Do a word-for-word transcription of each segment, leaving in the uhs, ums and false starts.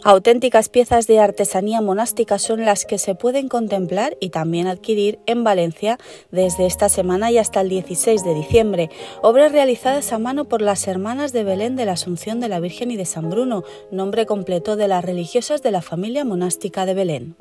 Auténticas piezas de artesanía monástica son las que se pueden contemplar y también adquirir en Valencia desde esta semana y hasta el dieciséis de diciembre. Obras realizadas a mano por las Hermanas de Belén de la Asunción de la Virgen y de San Bruno, nombre completo de las religiosas de la familia monástica de Belén.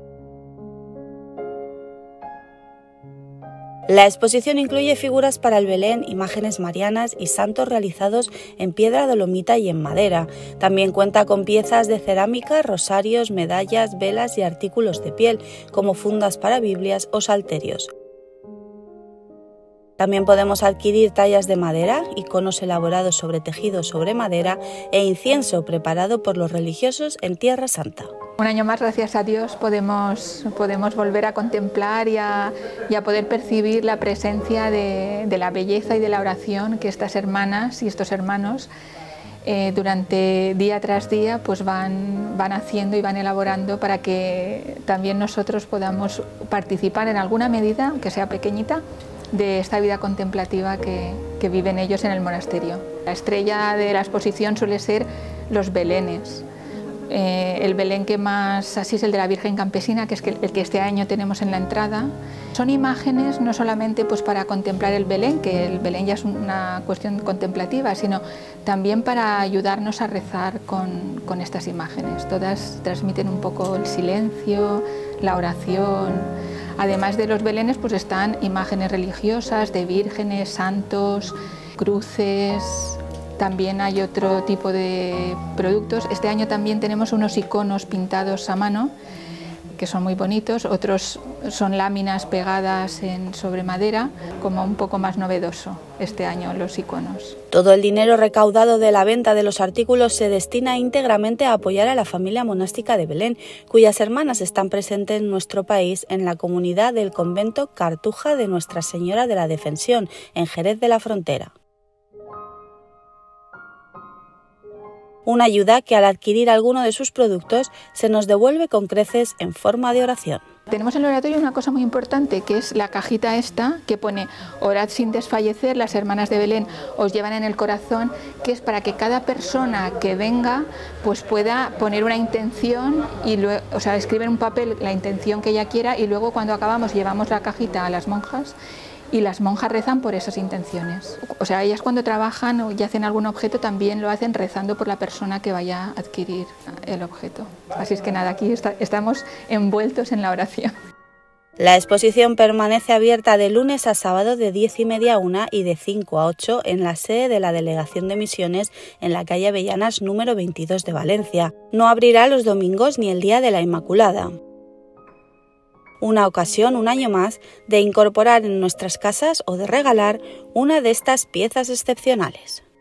La exposición incluye figuras para el Belén, imágenes marianas y santos realizados en piedra dolomita y en madera. También cuenta con piezas de cerámica, rosarios, medallas, velas y artículos de piel, como fundas para Biblias o salterios. También podemos adquirir tallas de madera, iconos elaborados sobre tejido sobre madera e incienso preparado por los religiosos en Tierra Santa. Un año más, gracias a Dios, podemos, podemos volver a contemplar y a, y a poder percibir la presencia de, de la belleza y de la oración que estas hermanas y estos hermanos eh, durante día tras día pues van, van haciendo y van elaborando para que también nosotros podamos participar en alguna medida, aunque sea pequeñita, de esta vida contemplativa que, que viven ellos en el monasterio. La estrella de la exposición suele ser los belenes. Eh, el Belén que más así es el de la Virgen Campesina, que es el que este año tenemos en la entrada. Son imágenes no solamente pues, para contemplar el Belén, que el Belén ya es una cuestión contemplativa, sino también para ayudarnos a rezar con, con estas imágenes. Todas transmiten un poco el silencio, la oración. Además de los belenes pues están imágenes religiosas de vírgenes, santos, cruces. También hay otro tipo de productos. Este año también tenemos unos iconos pintados a mano que son muy bonitos, otros son láminas pegadas en, sobre madera, como un poco más novedoso este año los iconos. Todo el dinero recaudado de la venta de los artículos se destina íntegramente a apoyar a la familia monástica de Belén, cuyas hermanas están presentes en nuestro país en la comunidad del convento Cartuja de Nuestra Señora de la Defensión, en Jerez de la Frontera. Una ayuda que al adquirir alguno de sus productos se nos devuelve con creces en forma de oración. Tenemos en el oratorio una cosa muy importante, que es la cajita esta que pone orad sin desfallecer, las hermanas de Belén os llevan en el corazón, que es para que cada persona que venga pues pueda poner una intención y luego, o sea, escribe en un papel la intención que ella quiera y luego cuando acabamos llevamos la cajita a las monjas y las monjas rezan por esas intenciones. O sea, ellas cuando trabajan y hacen algún objeto también lo hacen rezando por la persona que vaya a adquirir el objeto. Así es que nada, aquí está, estamos envueltos en la oración. La exposición permanece abierta de lunes a sábado de diez y media a una y de cinco a ocho en la sede de la Delegación de Misiones en la calle Avellanas número veintidós de Valencia. No abrirá los domingos ni el día de la Inmaculada. Una ocasión, un año más, de incorporar en nuestras casas o de regalar una de estas piezas excepcionales.